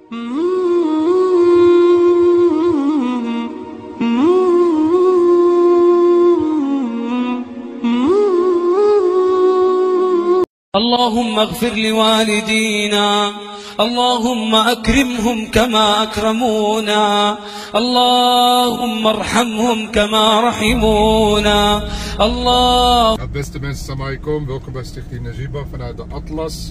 اللهم اغفر لوالدينا، اللهم أكرمهم كما أكرمونا، اللهم ارحمهم كما رحمونا. Beste mensen, assalamu alaikum. Welkom bij Stichting Najiba vanuit de Atlas.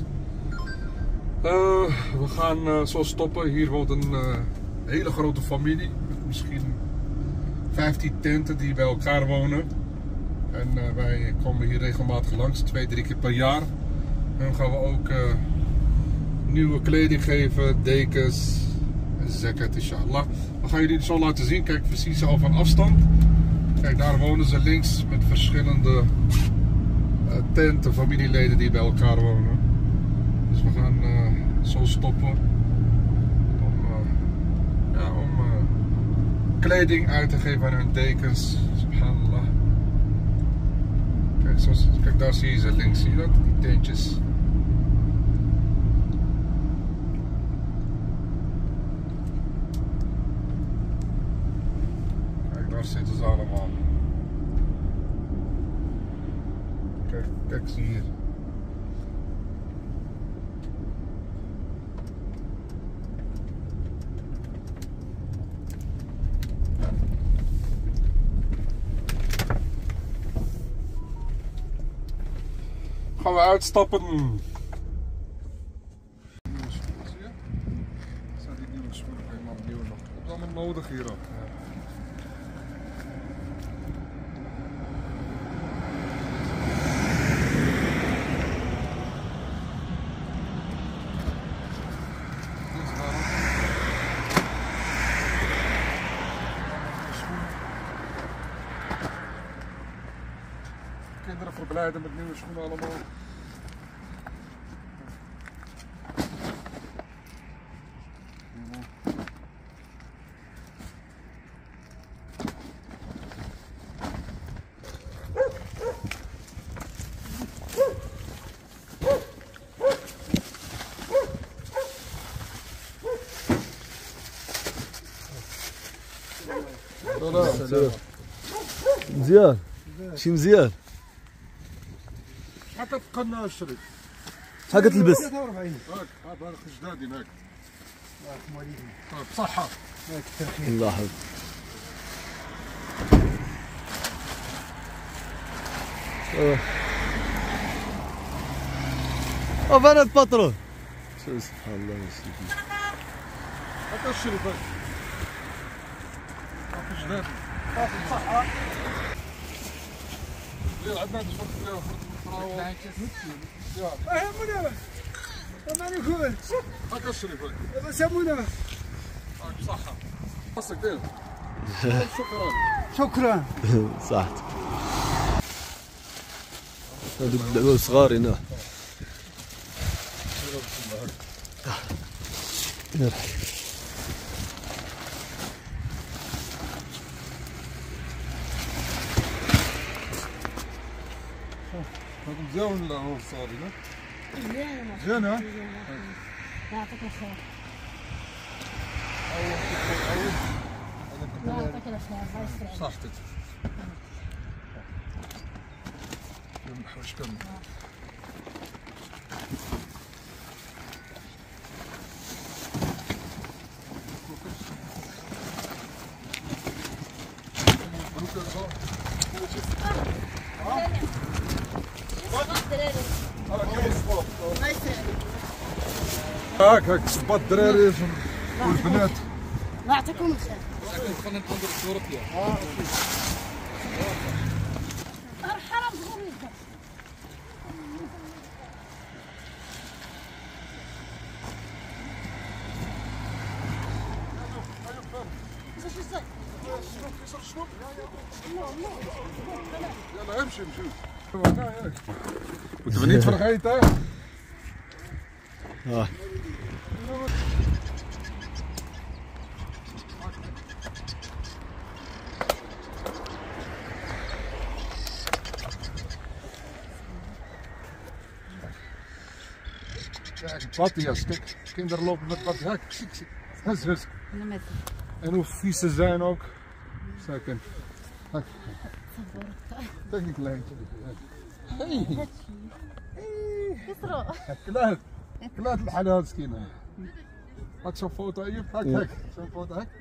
We gaan zo stoppen. Hier woont een hele grote familie. Misschien 15 tenten die bij elkaar wonen. En wij komen hier regelmatig langs, 2-3 keer per jaar. En dan gaan we ook nieuwe kleding geven, dekens en zakat inshallah. We gaan jullie zo laten zien. Kijk, we zien ze al van afstand. Kijk, daar wonen ze links met verschillende tenten, familieleden die bij elkaar wonen. Dus we gaan zo stoppen om kleding uit te geven aan hun dekens. Subhanallah. Kijk, daar zie je ze links, zie je dat? Die tentjes. Kijk, daar zitten ze allemaal. Kijk, zie je hier. Gaan we uitstappen. Nieuwe schoenen, zie je? Dat zijn die nieuwe schoenen, helemaal nieuw nog. Dat is allemaal nodig hier ook. Ja. Kinderen verblijden met nieuwe schoenen allemaal. مزيان شي مزيان حتى تقنع الشريك شحال كتلبس؟ هاك هذا الخجداد هناك بصحة الله يحفظك بنات باترون سبحان الله يا سيدي حتى الشريك الخجداد بصحة عندنا شوية يا منى ما نقول هاك الشريف بس يا منى هاك بصحة راسك دير شكرا شكرا صحت هادو اللعبة صغار هنا هذا مزيان ولا هو صار هنا؟ مزيان مزيان ها؟ يعطيك الخير الله يعطيك الخير الله يسلمك صحتك كمل كمل هاك صباط الدراري والبنات الله يعطيكم الخير خلينا ننظر في اوروبيا حرام صغير يدك يلا امشي moeten we niet vergeten. Kijk, badjas. Kijk, kinderen lopen met badjas. Kijk, hus. En hoe vies ze zijn ook. Kijk, kijk die kleintje. Hey. كلات الحلا مسكينة. هاك شوف فوطة أيوب هاك شوف فوطة هاك.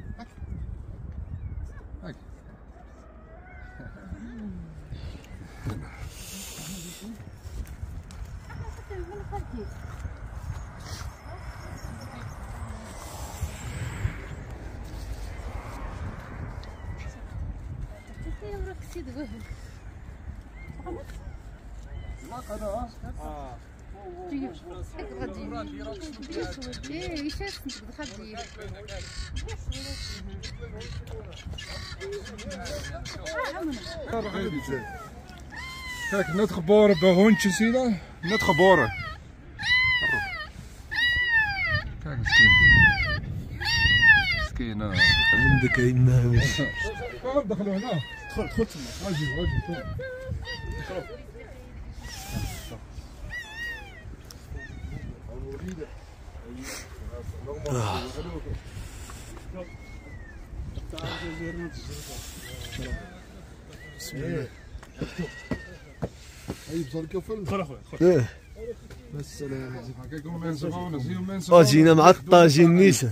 Kijk, net geboren bij hondjes, zie je dat? Net geboren. Kijk eens, kind. Misschien. عندك إنها Kom, دخلوا هنا. دخل. واجي. بسم الله. Hey, zal ik je filmen? إيه. بالسلامة. Kijk hoe mensen wonen, zie je hoe mensen Oh, جينا مع الطاجين نيسا.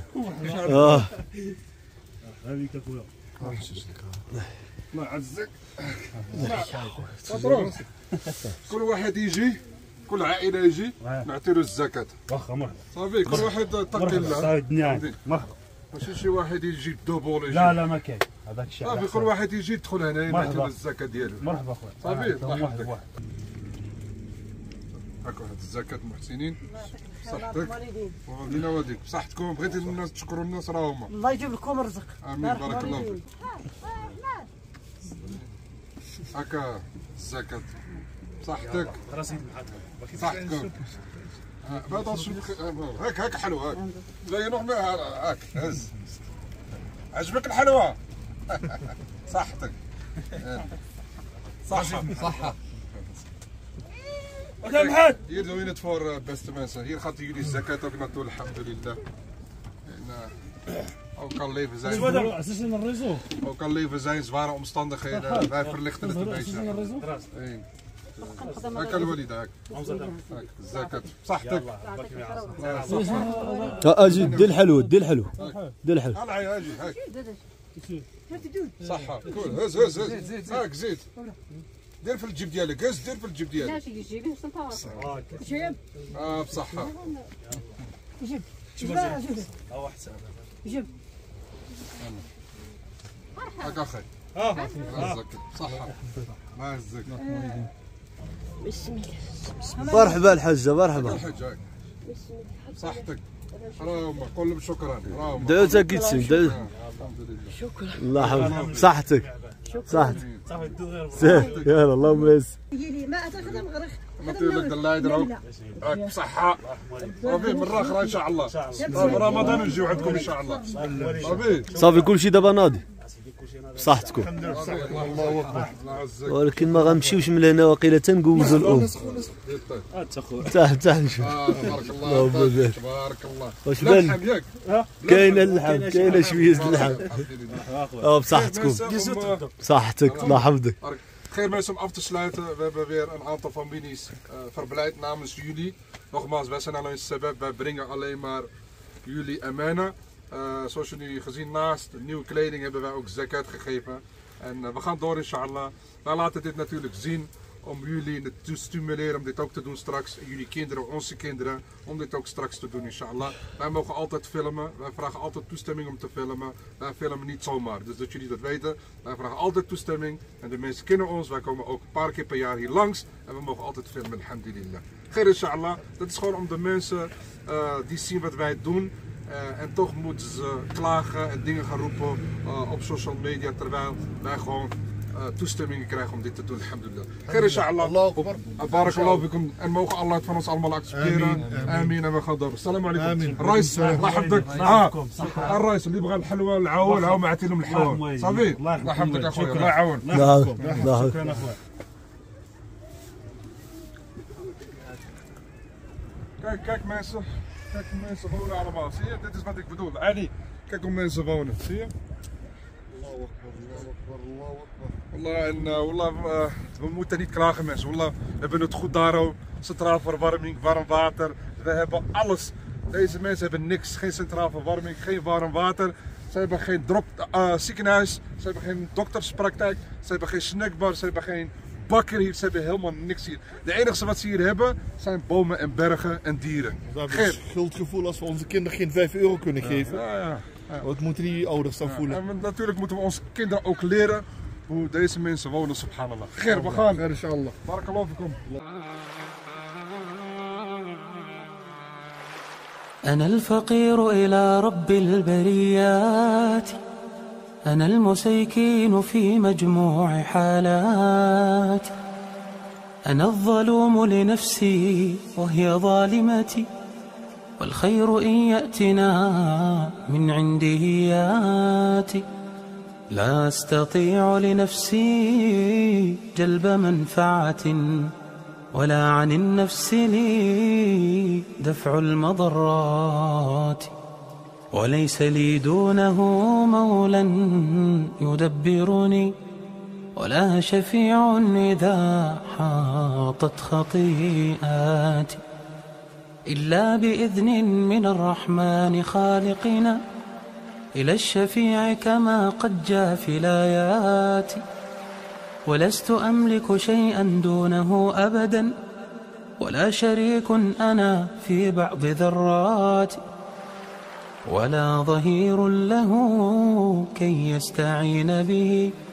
هذيك اخويا الله يعزك. مبروك. كل واحد يجي، كل عائلة يجي نعطي له الزكاة. واخا مرحبا صافي كل واحد اتقي مرحبا الله. صافي الدنيا مرحبا ماشي شي واحد يجي الدوبول يجي. لا ما كاين هذاك الشيء صافي كل واحد يجي يدخل هنا نعطي له الزكاة ديالو. مرحبا اخويا صافي الله واحد يحفظك. هاك واحد الزكاة المحسنين. صحتك ودينا وديك بصحتكم. بغيتي الناس تشكروا الناس راه هما. الله يجيب لكم رزق. امين بارك الله فيك. هكا الزكاة بصحتك صحتكم. هاك حلو هاك زي نغمة هاك هز. عجبك الحلوى؟ صحتك. صحة. Hier doen we het voor beste mensen. Hier gaat jullie zakat ook naartoe, alhamdulillah. En ook al leven zijn zware omstandigheden, wij verlichten het een beetje. هاك الوليد هاك الزكاة بصحتك. أجي دي الحلو هلا اجي هاك صحة كول هز هاك زيت دير في الجيب ديالك هز دير في الجيب ديالك بصحة جيب هاك اخي صحة ما يهزك. مرحبا الحجة مرحبا. الحج هاك صحتك. راهم قول شكرا. راهم دعوتك يتسم الحمد لله. شكرا الله يحفظك. صحتك يلا اللهم يسر. ما تخدم غير نطيب لك الله يدرك هاك بصحة. صافي مرة أخرى إن شاء الله. رمضان نجيو عندكم إن شاء الله. صافي كلشي دابا ناضي بصحتكم. الله أكبر. ولكن ما غنمشيوش من هنا وقيله تنجوزوا الام. تحت نشوف. بارك الله فيك. بارك الله. واش بان ياك كاين اللحم كاينه شويه اللحم. بصحتكم بصحتك الله يحفظك. Geen mensen om af te sluiten. We hebben weer een aantal families verblijd namens jullie. Nogmaals, wij zijn alleen sebeb. Wij brengen alleen maar jullie amana. Zoals jullie gezien naast nieuwe kleding hebben wij ook zakat gegeven. En we gaan door inshallah. Wij laten dit natuurlijk zien om jullie te stimuleren om dit ook te doen straks. En jullie kinderen, onze kinderen, om dit ook straks te doen inshallah. Wij mogen altijd filmen. Wij vragen altijd toestemming om te filmen. Wij filmen niet zomaar. Dus dat jullie dat weten. Wij vragen altijd toestemming. En de mensen kennen ons. Wij komen ook een paar keer per jaar hier langs. En we mogen altijd filmen, alhamdulillah. Geer inshallah. Dat is gewoon om de mensen die zien wat wij doen. En toch moeten ze klagen en dingen gaan roepen op social media. Terwijl wij gewoon toestemmingen krijgen om dit te doen, alhamdulillah. Geer inshallah. Barakallahu fikum. En mogen Allah het van ons allemaal accepteren. Amin. En we gaan door. Assalamu alaikum. Rais, Allah يحفظك. الرئيس اللي يبغى الحلوى العون هاو معطي لهم الحلوى. صافي. الله يحفظك اخويا. الله يعاون. شكرا اخويا. Kijk mensen. Kijk hoe mensen wonen allemaal. Zie je? Dit is wat ik bedoel. Adi, kijk hoe mensen wonen. Zie je? Wallah, en wallah, we moeten niet klagen mensen. Wallah, we hebben het goed daar ook. Centraal verwarming, warm water. We hebben alles. Deze mensen hebben niks. Geen centraal verwarming, geen warm water. Ze hebben geen ziekenhuis. Ze hebben geen dokterspraktijk. Ze hebben geen snackbar. Ze hebben geen bakker hier. Ze hebben helemaal niks hier. De enige wat ze hier hebben zijn bomen en bergen en dieren. We hebben een schuldgevoel als we onze kinderen geen 5 euro kunnen geven. Ja. Wat moeten die ouders dan voelen? En natuurlijk moeten we onze kinderen ook leren hoe deze mensen wonen, subhanallah. Ger, we gaan. Ja, inshallah. Barakallahu fikum. أنا الفقير إلى رب البريات أنا المسيكين في مجموع حالاتي أنا الظلوم لنفسي وهي ظالمتي والخير إن يأتنا من عنده ياتي لا أستطيع لنفسي جلب منفعة ولا عن النفس لي دفع المضرات وليس لي دونه مولى يدبرني ولا شفيع إذا حاطت خطيئاتي إلا بإذن من الرحمن خالقنا إلى الشفيع كما قد جاء في الآيات ولست أملك شيئا دونه أبدا ولا شريك أنا في بعض ذراتي ولا ظهير له كي يستعين به